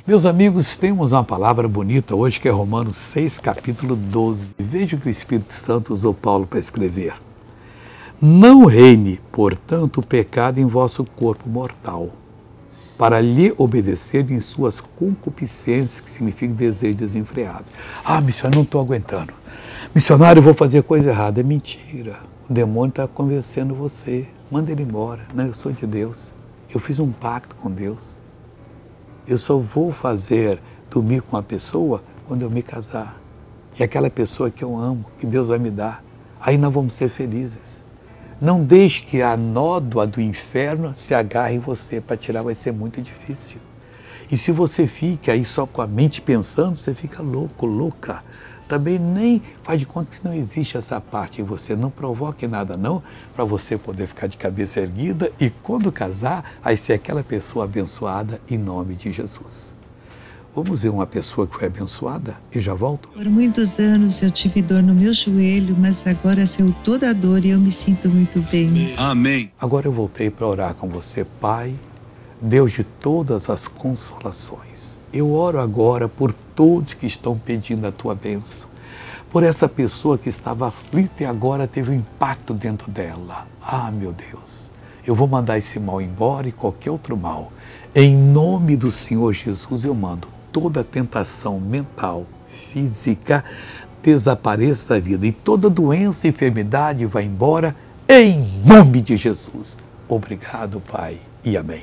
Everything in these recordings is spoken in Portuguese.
Meus amigos, temos uma palavra bonita hoje que é Romanos 6, capítulo 12. Veja o que o Espírito Santo usou Paulo para escrever. Não reine, portanto, o pecado em vosso corpo mortal, para lhe obedecer em suas concupiscências, que significa desejo desenfreado. Ah, missionário, não estou aguentando. Missionário, eu vou fazer coisa errada. É mentira. O demônio está convencendo você. Manda ele embora. Não, eu sou de Deus. Eu fiz um pacto com Deus. Eu só vou dormir com uma pessoa quando eu me casar. E aquela pessoa que eu amo, que Deus vai me dar. Aí nós vamos ser felizes. Não deixe que a nódoa do inferno se agarre em você. Para tirar vai ser muito difícil. E se você fica aí só com a mente pensando, você fica louco, louca. Também nem faz de conta que não existe essa parte em você. Não provoque nada não, para você poder ficar de cabeça erguida e quando casar, aí ser aquela pessoa abençoada em nome de Jesus. Vamos ver uma pessoa que foi abençoada? Eu já volto. Por muitos anos eu tive dor no meu joelho, mas agora saiu toda a dor e eu me sinto muito bem. Amém. Agora eu voltei para orar com você, Pai, Deus de todas as consolações. Eu oro agora por todos que estão pedindo a tua bênção. Por essa pessoa que estava aflita e agora teve um impacto dentro dela. Ah, meu Deus, eu vou mandar esse mal embora e qualquer outro mal. Em nome do Senhor Jesus eu mando toda tentação mental, física, desapareça da vida. E toda doença e enfermidade vai embora em nome de Jesus. Obrigado, Pai, e amém.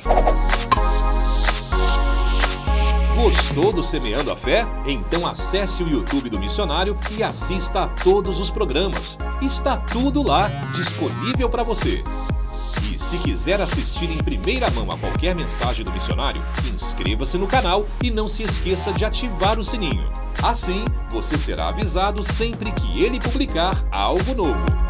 Gostou do Semeando a Fé? Então acesse o YouTube do Missionário e assista a todos os programas. Está tudo lá, disponível para você. E se quiser assistir em primeira mão a qualquer mensagem do Missionário, inscreva-se no canal e não se esqueça de ativar o sininho. Assim, você será avisado sempre que ele publicar algo novo.